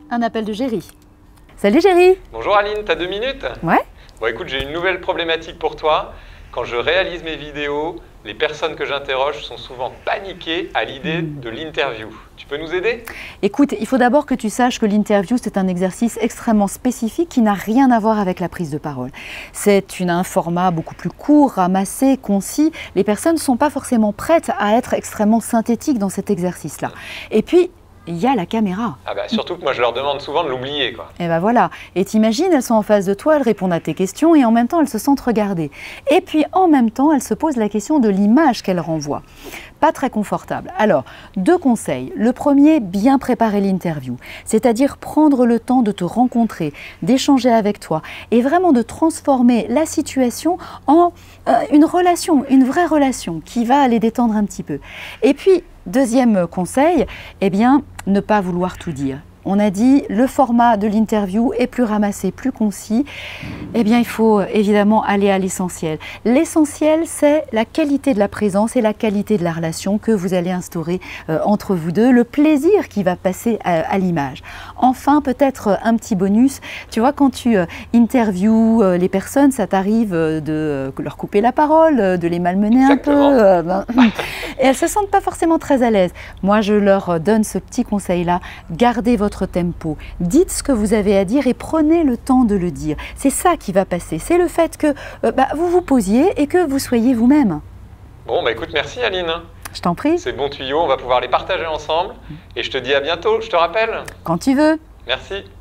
Un appel de Géry. Salut Géry. Bonjour Aline, t'as 2 minutes? Ouais. Bon écoute, j'ai une nouvelle problématique pour toi. Quand je réalise mes vidéos, les personnes que j'interroge sont souvent paniquées à l'idée de l'interview. Tu peux nous aider? Écoute, il faut d'abord que tu saches que l'interview, c'est un exercice extrêmement spécifique qui n'a rien à voir avec la prise de parole. C'est un format beaucoup plus court, ramassé, concis. Les personnes ne sont pas forcément prêtes à être extrêmement synthétiques dans cet exercice-là. Et puis, il y a la caméra. Ah bah surtout que moi je leur demande souvent de l'oublier quoi. Et ben voilà. Et t'imagines, elles sont en face de toi, elles répondent à tes questions et en même temps elles se sentent regardées. Et puis en même temps, elles se posent la question de l'image qu'elles renvoient. Pas très confortable. Alors, 2 conseils. Le premier, bien préparer l'interview. C'est-à-dire prendre le temps de te rencontrer, d'échanger avec toi et vraiment de transformer la situation en une relation, une vraie relation qui va les détendre un petit peu. Et puis, deuxième conseil, eh bien, ne pas vouloir tout dire. On a dit le format de l'interview est plus ramassé, plus concis. Eh bien, il faut évidemment aller à l'essentiel. L'essentiel, c'est la qualité de la présence et la qualité de la relation que vous allez instaurer entre vous deux, le plaisir qui va passer à l'image. Enfin, peut-être un petit bonus. Tu vois, quand tu interviews les personnes, ça t'arrive de leur couper la parole, de les malmener Exactement. un peu. Et elles ne se sentent pas forcément très à l'aise. Moi, je leur donne ce petit conseil-là. Gardez votre tempo. Dites ce que vous avez à dire et prenez le temps de le dire. C'est ça qui va passer. C'est le fait que vous vous posiez et que vous soyez vous-même. Bon bah écoute, merci Aline. Je t'en prie. Ces bons tuyaux, on va pouvoir les partager ensemble. Et je te dis à bientôt, je te rappelle. Quand tu veux. Merci.